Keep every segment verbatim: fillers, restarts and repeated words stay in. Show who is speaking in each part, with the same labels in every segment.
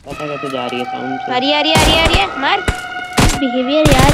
Speaker 1: पता कैसे जा रही है साउंड से?
Speaker 2: आ रही है, आ रही है, आ रही है, आ रही है। मार बिहेवियर यार।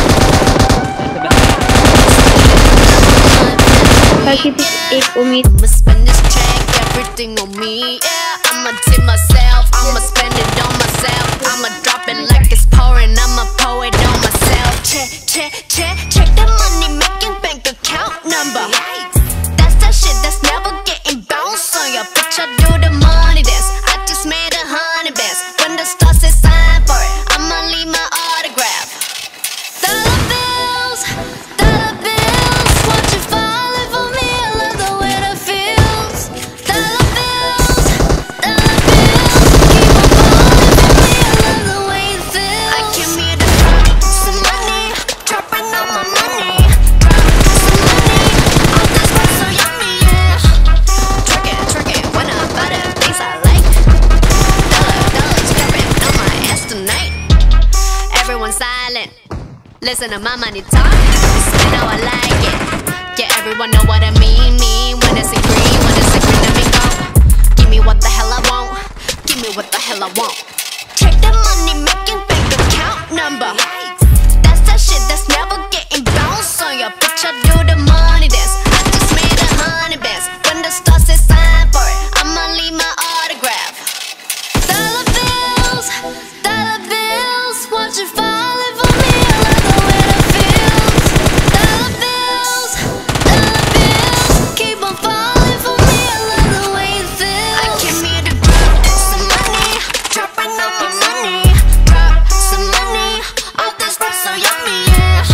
Speaker 2: हर किसी की एक उम्मीद।
Speaker 3: Everything on me, yeah. I'ma tip myself, I'ma spend it on myself. I'ma drop it like it's pouring, I'ma pour it on myself. Check, check, check, check the money making bank account number. That's that shit that's never getting bounced on your bitch. I do the money dance. I just made a hundred bands. When the stars say sign for it, I'ma leave my autograph. Dollar bills, dollar bills, won't you falling for me? I love the way that feels. Dollar bills, dollar bills, keep on falling for me. I love the way it feels. I came here to drop some money, dropping all my money. Drop some money, all this work so yummy, yeah. Trick it, trick it, when I buy the things I like. Dollar, dollars dropping on my ass tonight. Everyone silent. Listen to my money talk, spin how I like it. Yeah, everyone know what I mean, mean. When it's in green, when it's in green, let me go. Give me what the hell I want, give me what the hell I want. Check the money making bank account number. That's that shit that's never getting bounced on your bitch. I do the money dance. I just made a hundred bands. When the stars say sign for it, I'ma leave my autograph. Dollar bills, dollar bills, won't you falling for me? I love the way that feels. Dollar bills, dollar bills, keep on falling for me. I love the way it feels. I came here to drop some money, dropping all my money. Drop some money, all this stuff so yummy, yeah.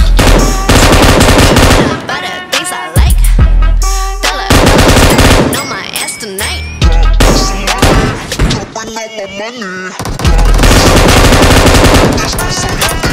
Speaker 3: Buy the things I like. Dollar, dollars on my ass tonight.
Speaker 4: Dropping all my money. This is so yummy.